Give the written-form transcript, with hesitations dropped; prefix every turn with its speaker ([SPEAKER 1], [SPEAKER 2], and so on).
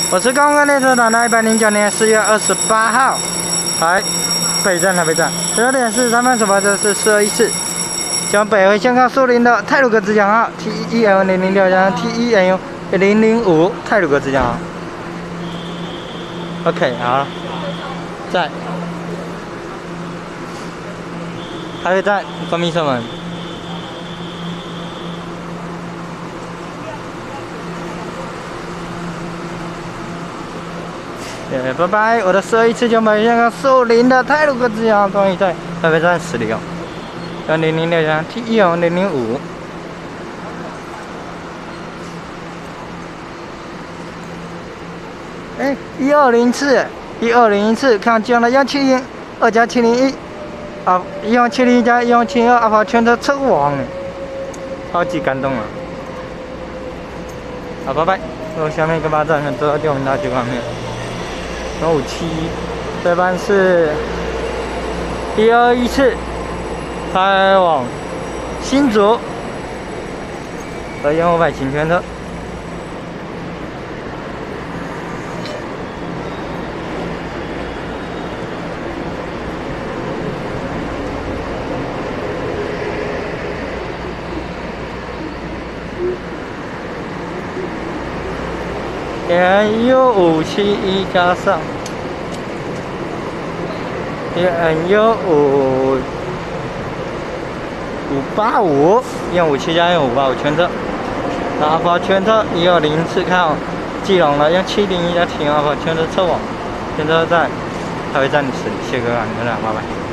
[SPEAKER 1] 我是刚刚列车长的109年4月28号，来北站台北站12:43分出发，这是1214次，将北回香港树林的太鲁阁自强号 T1L006 加 T1L005 太鲁阁自强号。OK， 好了，在台北站关闭车门。 拜拜！我的1214次将北香港树林的太鲁阁自强号终于在台北站驶离哦。1006加 T1L005。120次，120次，看见了170，2加701，啊，170加172，阿法全车车王，超级感动啊！好，拜拜！我下面一个巴站走到吊瓶大区方面。 157，这班是121次，开往新竹和1500行全车。NU571加上 NU585， 157加185全车。阿法全车120次开往基隆了，171加7阿法全车车网，全车在台北站驶，谢谢各位，拜拜。